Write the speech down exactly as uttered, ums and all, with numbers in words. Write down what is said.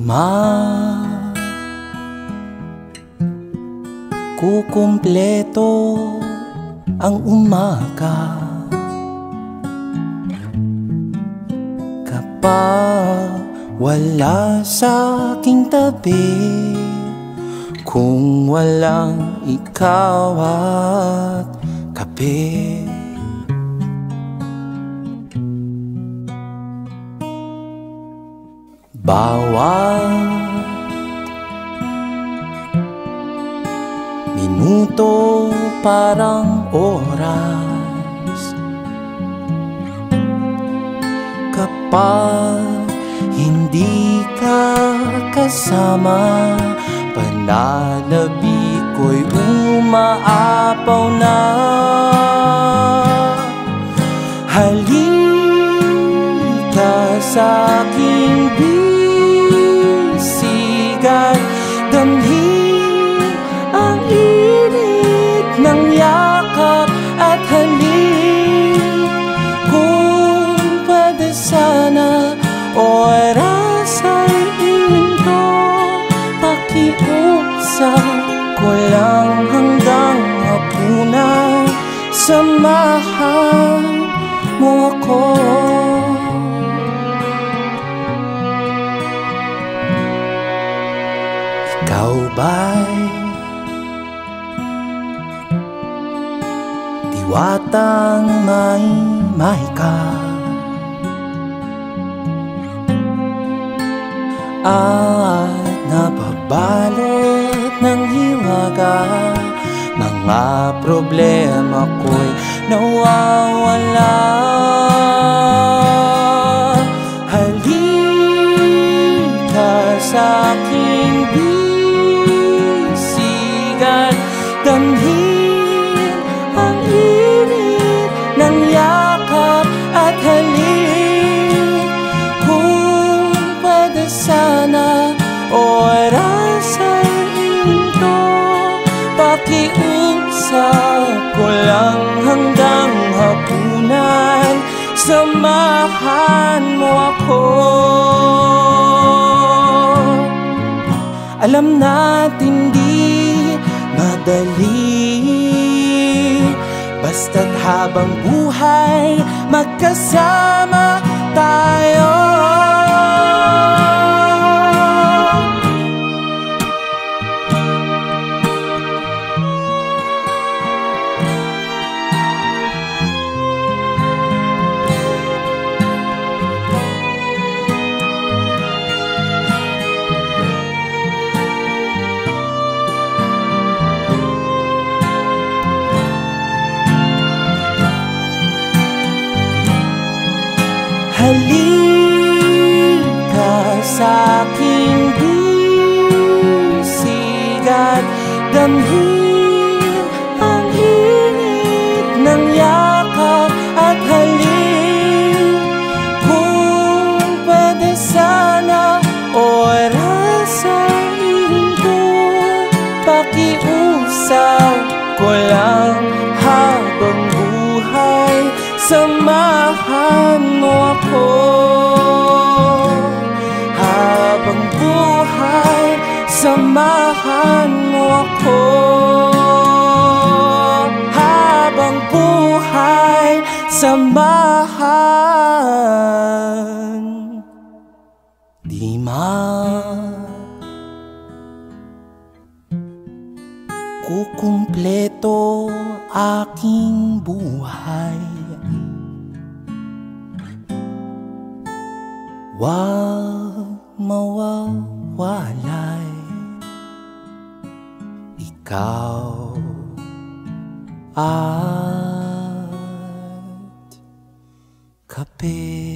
Kukumpleto ang umaga kapag wala sa aking tabi, kung walang ikaw at kape. Bawat minuto parang oras kapag hindi ka kasama, pananabik ko'y umaapaw na. Halika sa aking bisigan, damhin ang init ng yakap at halik. Kung pwede sana oras ay hinto, pakiusap ko lang hanggang hapunan, samahan mo ako. Ikaw ba'y diwatang may mahika at napabalot ng hiwaga? Mga problema ko'y nawawala. Halika sa aking bisigan, damhin ang init ng yakap at halik. Kung pwede sana oras ay hinto, pakiusap ko lang hanggang hapunan, samahan mo ako. Alam natin di madali, basta't habang buhay magkasama tayo. Halika sa aking bisigan, damhin ang init ng yakap at halik. Kung pwede sana oras ay hinto, pakiusap ko lang habang buhay, samahan mo ako. Habang buhay, samahan mo ako. Habang buhay, samahan. Di man kukumpleto aking buhay, wag mawawalay ikaw at kape.